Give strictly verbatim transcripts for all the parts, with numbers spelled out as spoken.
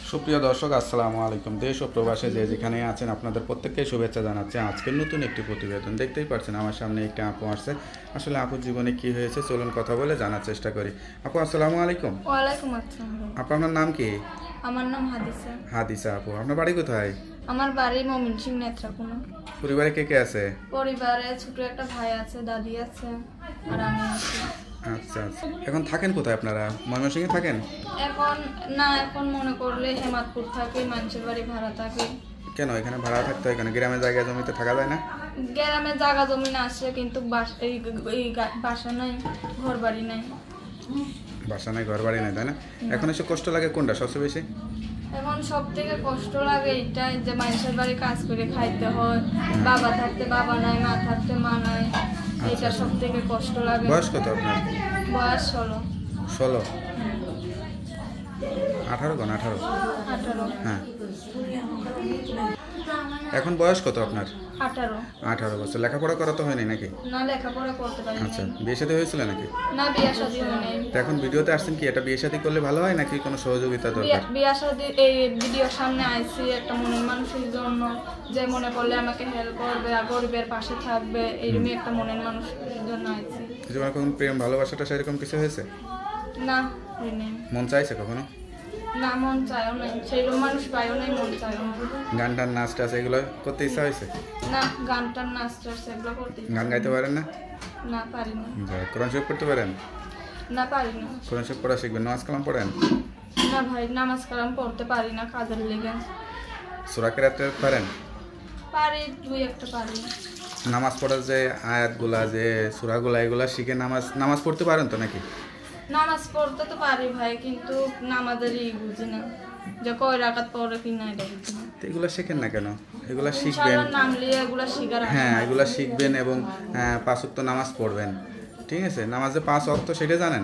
সুপ্রিয় দর্শক, আসসালামু আলাইকুম। দেশ ও প্রবাসে যে যেখানে আছেন আপনাদের প্রত্যেককে শুভেচ্ছা জানাচ্ছি। আজকের নতুন একটি প্রতিবেদন দেখতেই পাচ্ছেন আমার সামনে একটি আপু আসছে। আসলে আপুর জীবনে কি হয়েছে চলুন কথা বলে জানার চেষ্টা করি। আপু আসসালামু আলাইকুম। ওয়ালাইকুম আসসালাম। আপু আপনার নাম কি? আমার নাম হাদিসা। হাদিসা আপু, আপনার বাড়ি কোথায়? আমার বাড়ি ময়মনসিংহ নেত্রকোনা। পরিবারে কে কে আছে? পরিবারে ছোট একটা ভাই আছে, দাদি আছে আর আমি আছি। আচ্ছা আচ্ছা, এখন থাকেন কোথায় আপনারা? ময়মনসিংহে থাকেন? এখন না, এখন মনে করলে হেমাদপুর থাকে, মানুষের বাড়ি ভাড়া থাকে। কেন এখানে ভাড়া থাকতে হয় কেন? গ্রামের জায়গা জমিতে থাকা যায় না? গ্রামে জায়গা জমি না আছে, কিন্তু বাস- এই এই গা- বাসা নাই, ঘর বাড়ি নাই। বাসা নাই, ঘর বাড়ি নাই, তাই না? এখন এসে কষ্ট লাগে কোনটা সবচেয়ে বেশি? এখন সব থেকে কষ্ট লাগে এইটাই যে মানুষের বাড়ি কাজ করে খাইতে হয়, বাবা থাকতে বাবা নাই, মা থাকতে মা নাই, এটা সব থেকে কষ্ট লাগে। বয়স কত আপনার? বয়স ষোলো। ষোলো? আঠারো কোন? আঠারো? আঠারো। হ্যাঁ। এখন বয়স কত আপনার? আঠারো। আঠারো বছর। লেখাপড়া করা তো হয়নি নাকি? না, লেখাপড়া করতে পারি আচ্ছা, নাই। বিয়ে শাদী হয়েছিল নাকি? না, বিয়া শাদী হয় নাই। তো এখন ভিডিওতে আসছেন কি এটা বিয়ে শাদী করলে ভালো হয় নাকি কোনো সহযোগিতা দরকার? বিয়া- বিয়া শাদী এই ভিডিওর সামনে আইছি একটা মনের মানুষের জন্য, যে মনে করলে আমাকে হেল্প করবে আর গরিবের পাশে থাকবে, এইরকমই একটা মনের মানুষের জন্য আইছি। জীবনে কখন প্রেম ভালোবাসাটা সেরকম কিছু হয়েছে? না, হয় নাই। মন চাইছে কখনো? না, মন চায়ও নাই, সেইরকম মানুষ পাইও নাই, মন চায়ও না। গান টান নাচ টাচ এগুলো করতে ইচ্ছা হয়েছে? না, গান টান নাচ টাচ এগুলো করতে গান গাইতে পারেন না? না, পারি না। যাই, কোরআন শরীফ পড়তে পারেন? না, পারি না। কোরআন শরীফ পড়া শিখবেন, নামাজ কালাম পড়েন? না ভাই, নামাজ কালাম পড়তে পারি না, কাজের লেগে। সূরা কিরাত পারেন? পারি, দুই একটা পারি। নামাজ পড়ার যে আয়াতগুলা যে সূরাগুলা এগুলা শিখে নামাজ নামাজ পড়তে পারেন তো নাকি? নামাজ পড়তে তো পারি ভাই, কিন্তু নামাজেরই বুঝি না যে কয় রাকাত পড়ে কি না, এটা বুঝি না। তো এগুলা শেখেন না কেন? এগুলা শিখবেন। ইনশাআল্লাহ নাম লিয়ে এগুলা শিখার আছে। হ্যাঁ, এগুলা শিখবেন এবং আহ, পাঁচ ওয়াক্ত নামাজ পড়বেন। ঠিক আছে? নামাজে পাঁচ ওয়াক্ত সেটা জানেন?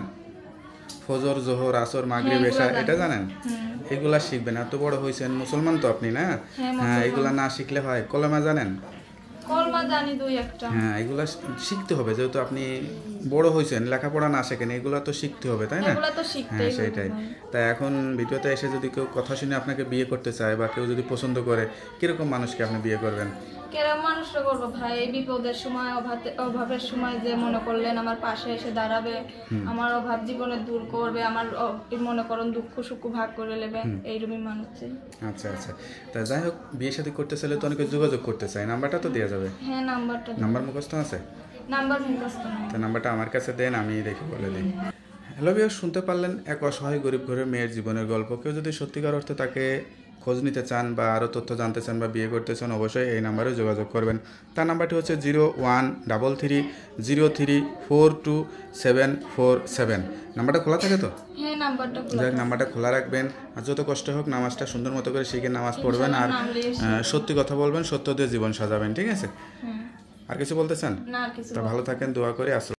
ফজর, জোহর, আসর, মাগরিব, হ্যাঁ, এশা এগুলা এটা জানি। জানেন? হুম। এগুলা শিখবেন। এত বড় হয়েছেন, মুসলমান তো আপনি না? হ্যাঁ, হ্যাঁ, মুসলমান। এগুলা না শিখলে হয়? কলেমা জানেন? কলমা জানি দুই একটা। হ্যাঁ, এগুলা শিখতে হবে, যেহেতু আপনি বড় হয়েছেন, লেখাপড়া না শেখেন, এগুলা তো শিখতে হবে, তাই না? এগুলা তো হ্যাঁ, শিখতেই হবে সেটাই। ভাই। তাই এখন ভিডিওতে এসে যদি কেউ কথা শুনে আপনাকে বিয়ে করতে চায় বা কেউ যদি পছন্দ করে, কিরকম মানুষকে আপনি বিয়ে করবেন? কেরম মানুষটা করবো ভাই, এই বিপদের সময়, অভাবে- অভাবের সময় যে মনে করলেন আমার পাশে এসে দাঁড়াবে, আমার অভাব জীবনে দূর করবে, আমার অ- এই মনে করেন দুঃখ সুখ ভাগ করে নেবে, এইরকমই মানুষ চাই। আচ্ছা আচ্ছা, তা যাই হোক, বিয়ে শাদী করতে চাইলে তো অনেকে যোগাযোগ করতে চায়, নাম্বারটা তো দেওয়া যাবে? হ্যাঁ, নাম্বারটা দিন। নাম্বার মুখস্থ আছে? নাম্বার মুখস্থ নেই। তো নাম্বারটা আমার কাছে দেন, আমি দেখে বলে দিই। হ্যালো ভিউয়ার্স, শুনতে পারলেন এক অসহায় গরিব ঘরের মেয়ের জীবনের গল্প। কেউ যদি সত্যিকার অর্থে তাকে খোঁজ নিতে চান বা আরও তথ্য জানতে চান বা বিয়ে করতে চান, অবশ্যই এই নাম্বারে যোগাযোগ করবেন। তার নাম্বারটি হচ্ছে zero one double three zero three four two seven four seven. নাম্বারটা খোলা থাকে তো? হ্যাঁ, নাম্বারটা খোলা যাই হোক, থাকে। নাম্বারটা খোলা রাখবেন। আর যত কষ্ট হোক নামাজটা সুন্দর মতো করে শিখে নামাজ পড়বেন আর নাম লিয়ে আহ, সত্যি কথা বলবেন, সত্য দিয়ে জীবন সাজাবেন। ঠিক আছে? হুম। আর কিছু বলতে চান? না, আর কিছু তা ভালো থাকেন, দোয়া করে। আসসালাম।